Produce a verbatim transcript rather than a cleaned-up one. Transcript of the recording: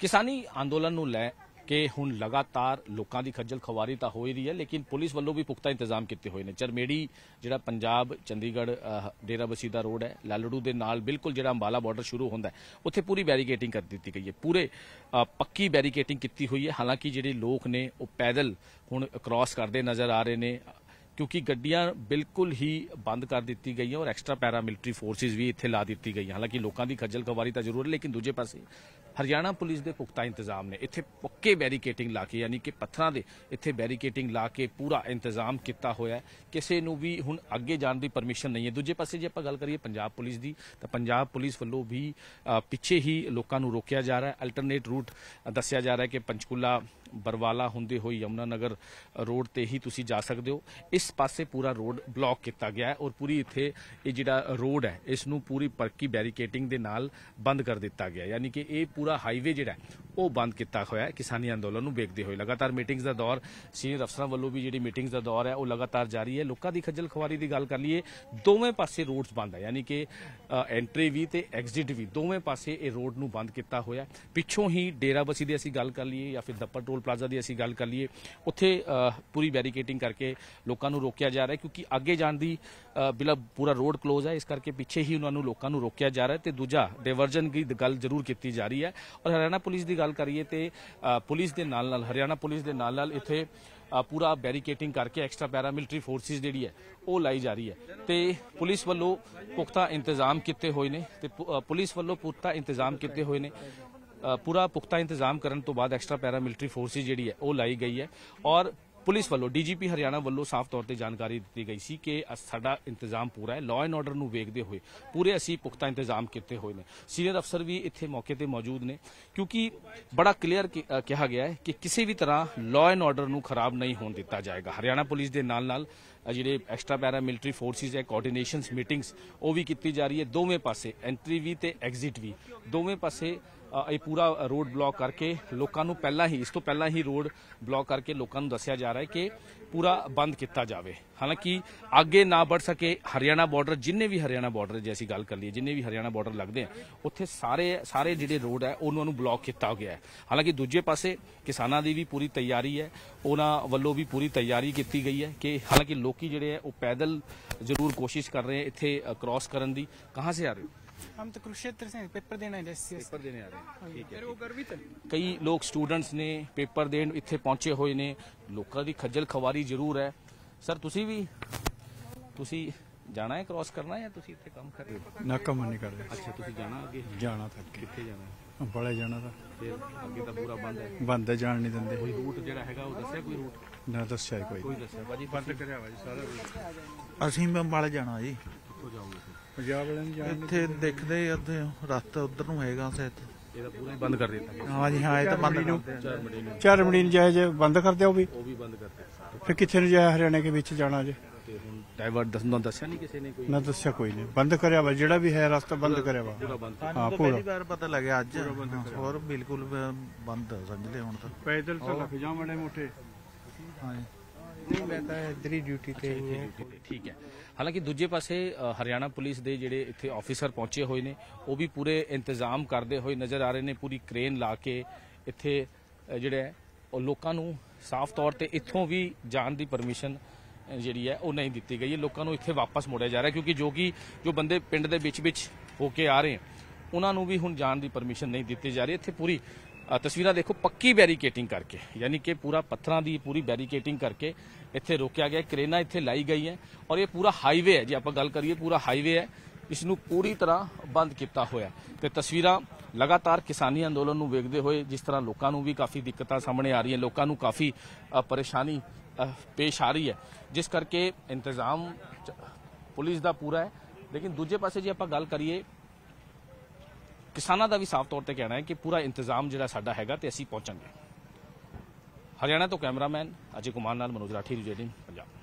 किसानी अंदोलन नूं लै कि हुण लगातार लोकां दी खज्जल खवारी तां हो ही रही है, लेकिन पुलिस वल्लों भी पुख्ता इंतजाम किए हुए हैं। चरमेड़ी जिहड़ा पंजाब चंडीगढ़ डेरा बसी दा रोड है, लालड़ू दे नाल बिल्कुल जिहड़ा अंबाला बॉर्डर शुरू होंदा है, उत्थे पूरी बैरीकेटिंग कर दी गई है। पूरे पक्की बैरीकेटिंग की हुई है। हालांकि जिहड़े लोग ने वो पैदल हुण क्रॉस करते नज़र आ रहे हैं, क्योंकि गड्डियां बिल्कुल ही बंद कर दी गई हैं और एक्सट्रा पैरा मिलिटरी फोर्सिस भी इत्थे ला दी गई। हालांकि लोगों की खज्जल खवारी तो जरूर है, लेकिन दूजे पासे हरियाणा पुलिस के पुख्ता इंतजाम ने इत्थे पक्के बैरीकेटिंग ला के, यानी कि पत्थरां दे इत्थे बैरीकेटिंग ला के पूरा इंतजाम किया होया है। किसी नूं भी हुण अगे जाण दी परमिशन नहीं है। दूजे पासे जे आपां गल करिए पंजाब पुलिस की, तो पंजाब पुलिस वल्लों भी पिछे ही लोगों नूं रोकिया जा रहा है। अल्टरनेट रूट दस्सिया जा रहा है कि पंचकूला बरवाला होंदे होई यमुनानगर रोड ते ही तुसी जा सकते हो। इस पासे पूरा रोड ब्लॉक किया गया है और पूरी इत्थे ये जिहड़ा रोड है इसनूं पूरी पक्की बैरीकेटिंग दे नाल बंद कर दिता गया, यानी कि ये पूरा हाईवे जिहड़ा है वो बंद किया होया है। किसानी अंदोलन नूं वेखदे होए लगातार मीटिंग्स का दौर, सीनियर अफसरां वल्लों भी जिहड़ी मीटिंग्स का दौर है वो लगातार जारी है। लोकां दी खज्जल खवारी की गल कर लीए, दोवें पासे रोड्स बंद है, यानी कि एंट्री भी ते एग्जिट भी दोवें पासे ये रोड नूं बंद किया होया। पिछों ही डेरा बसी दी असीं गल कर लीए या फिर दप्पर टोल प्लाजा की असीं गल कर लीए, उत्थे पूरी बैरीकेटिंग करके लोगों को रोकया जा रहा है, क्योंकि आगे जाने की बिला पूरा रोड क्लोज है। इस करके पिछे ही उन्होंने लोगों को रोकया जा रहा है। तो दूजा डाइवर्जन की गल जरूर की जा रही है। और हरियाणा पुलिस की गल करिए तो पुलिस के नाल नाल हरियाणा पुलिस के नाल नाल इत्थे पूरा बैरीकेटिंग करके एक्सट्रा पैरा मिलिटरी फोर्सिस जिहड़ी है वो लाई जा रही है। तो पुलिस वल्लों पुख्ता इंतजाम किए हुए ने, ते पुलिस वल्लों पुख्ता इंतजाम किए हुए ने। पूरा पुख्ता इंतजाम करने तो बाद एक्सट्रा पैरा मिलिटरी फोर्सिस जिहड़ी है वो लाई गई है। और पुलिस वल्लों डीजीपी हरियाणा वल्लों साफ तौर पर जानकारी दी गई सी कि साडा इंतजाम पूरा है। लॉ एंड ऑर्डर नूं वेखदे होए पूरे असीं पुख्ता इंतजाम किए हुए हैं। सीनियर अफसर भी इत्थे मौके पर मौजूद ने, क्योंकि बड़ा क्लीयर कहा गया है कि किसी भी तरह लॉ एंड ऑर्डर नूं खराब नहीं होने दिता जाएगा। हरियाणा पुलिस के नाल नाल जिहड़े एक्सट्रा पैरा मिलिटरी फोर्सिस है, कोऑर्डिनेशंस मीटिंग्स वो भी की जा रही है। दोवें पासे एंट्री भी ते एग्जिट भी दोवें पासे ये पूरा रोड ब्लॉक करके लोगों को पहला ही इस तो पहला ही रोड ब्लॉक करके लोगों को दस्सिया जा रहा है कि पूरा बंद किया जाए। हालांकि आगे ना बढ़ सके हरियाणा बॉर्डर, जिन्हें भी हरियाणा बॉर्डर जैसी गल कर लीए, जिन्हें भी हरियाणा बॉर्डर लगते हैं उत्थे सारे सारे जिहड़े रोड है उन्होंने ब्लॉक किया गया है। हालांकि दूजे पासे किसानों की भी पूरी तैयारी है, उन्होंने वालों भी पूरी तैयारी की गई है कि हालांकि लोग जिहड़े है वो पैदल जरूर कोशिश कर रहे हैं इत्थे क्रॉस करने की। कहाँ से आ रहे हो? हम तो कुरुक्षेत्र से पेपर देने आए पेपर देने आ रहे हैं। ठीक है, वो गर्वित है। कई लोग स्टूडेंट्स ने पेपर देन इत्थे पहुंचे हुए ने, लोगों की खज्जल खवारी जरूर है। सर तुसी भी तुसी जाना है क्रॉस करना है या तुसी इत्थे काम कर रहे हो? ना कम नहीं कर रहे। अच्छा, तुसी जाना आगे? जाना था कित्थे जाना है? बड़े जाना था, फिर आगे तो पूरा बंद है। बंद है, जान नहीं देंगे। कोई रूट जिहड़ा हैगा वो दस्सिया कोई रूट? ना दस्सिया कोई कोई दस्सिया भाजी बंद करिया वा जी सारा रूट। ਅਸੀਂ ਅੰਬਾਲੇ ਜਾਣਾ ਜੀ। कित्थों जाओगे फिर? ਪੰਜਾਬ ਵਾਲਿਆਂ ਨੂੰ ਜਾਣ ਇੱਥੇ ਦੇਖਦੇ ਉੱਥੇ ਰਸਤਾ ਉਧਰ ਨੂੰ ਹੈਗਾ ਸੈਟ। ਇਹਦਾ ਪੂਰਾ ਹੀ ਬੰਦ ਕਰ ਦਿੱਤਾ। ਹਾਂ ਜੀ ਹਾਂ, ਇਹ ਤਾਂ ਬੰਦ ਕਰ ਦਿਆ। ਚਰਮੜੀ ਨੂੰ ਚਰਮੜੀ ਨੂੰ ਜਾਇਜ਼ ਬੰਦ ਕਰ ਦਿਓ ਵੀ, ਉਹ ਵੀ ਬੰਦ ਕਰ ਦਿੱਤਾ। ਫਿਰ ਕਿੱਥੇ ਨੂੰ ਜਾਇਆ ਹਰਿਆਣੇ ਦੇ ਵਿੱਚ ਜਾਣਾ ਜੇ? ਤੇ ਹੁਣ ਡਾਈਵਰਟ ਦੱਸਣਾ ਦੱਸਿਆ ਨਹੀਂ ਕਿਸੇ ਨੇ ਕੋਈ? ਨਾ ਦੱਸਿਆ ਕੋਈ ਨਹੀਂ, ਬੰਦ ਕਰਿਆ ਵਾ ਜਿਹੜਾ ਵੀ ਹੈ ਰਸਤਾ ਬੰਦ ਕਰਿਆ ਵਾ। ਪੂਰਾ ਬੰਦ। ਹਾਂ ਪਹਿਲੀ ਵਾਰ ਪਤਾ ਲੱਗਿਆ ਅੱਜ, ਹੋਰ ਬਿਲਕੁਲ ਬੰਦ ਸਮਝ ਲੈ ਹੁਣ ਤਾਂ। ਪੈਦਲ ਤਾਂ ਲੱਗ ਜਾ ਮਾੜੇ ਮੋਟੇ। ਹਾਂ ਜੀ, नहीं मैं तो इधर ही ड्यूटी ते ही है। ठीक है। हालांकि दूजे पासे हरियाणा पुलिस के जिहड़े इत्थे ऑफिसर पहुंचे हुए ने वो भी पूरे इंतजाम करते हुए नज़र आ रहे हैं। पूरी क्रेन ला के इत्थे जिहड़े लोगों नूं साफ तौर पर इत्थों भी जाण दी परमिशन जिहड़ी है वो नहीं दी गई है। लोगों नूं इत्थे वापस मोड़िया जा रहा है, क्योंकि जो कि जो बंदे पिंड दे विच विच होके आ रहे हैं उन्होंने भी हुण जाण दी परमिशन नहीं दी जा रही। इत्थे पूरी तस्वीर देखो पक्की बैरीकेटिंग करके, यानी कि पूरा पत्थरां दी पूरी बैरीकेटिंग करके इत्थे रोकया गया। क्रेना इत्थे लाई गई है और ये पूरा हाईवे है, जे आपां गल करिए पूरा हाईवे है, इसनूं पूरी तरह बंद किया होया। ते तस्वीरां लगातार किसानी अंदोलन नूं वेखदे होए जिस तरह लोकां नूं भी काफ़ी दिक्कतां सामने आ रही हैं, लोकां नूं काफ़ी परेशानी पेश आ रही है, जिस करके इंतजाम पुलिस दा पूरा है। लेकिन दूजे पासे जे आपां गल करिए किसानों का भी साफ तौर पर कहना है कि पूरा इंतजाम जिहड़ा साडा हैगा ते असीं पहुंचांगे। हरियाणा तो कैमरामैन अजय कुमार नाल मनोज राठी, न्यूज़ एटीन पंजाब।